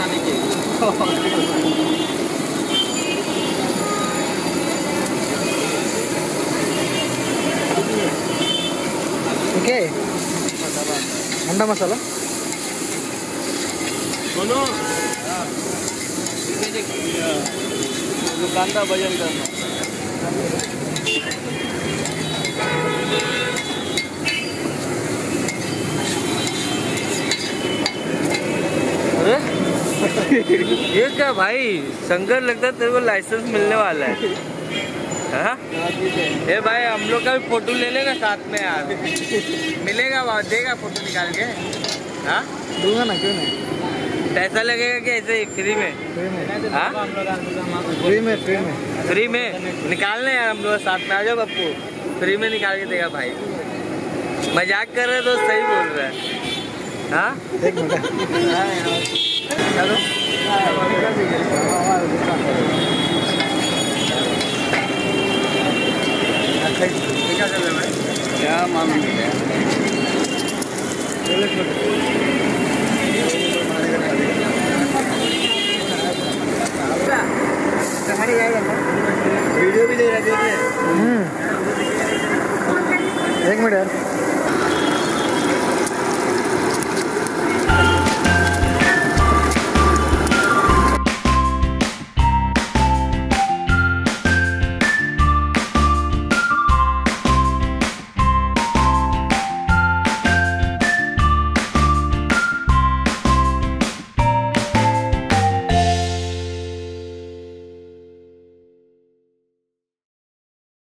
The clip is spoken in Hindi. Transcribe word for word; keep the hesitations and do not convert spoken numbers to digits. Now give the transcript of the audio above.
बनाने के। ओके अंडा मसाला बोलो दुकान का वजन करना। ये क्या भाई शंकर, लगता है तेरे को लाइसेंस मिलने वाला है। हाँ ये भाई हम लोग का भी फोटो ले लेगा साथ में यार, मिलेगा वहाँ, देगा फोटो निकाल के। हाँ दूंगा ना, क्यों नहीं। पैसा लगेगा क्या ऐसे ही फ्री में? फ्री में हाँ फ्री में फ्री में फ्री में निकालने यार, हम लोग साथ में आ जाओ पप्पू, फ्री में निकाल के देगा भाई। मजाक कर रहे तो सही बोल रहा है। हाँ एक मिनट चलो क्या कर रहे भाई, क्या मामला है?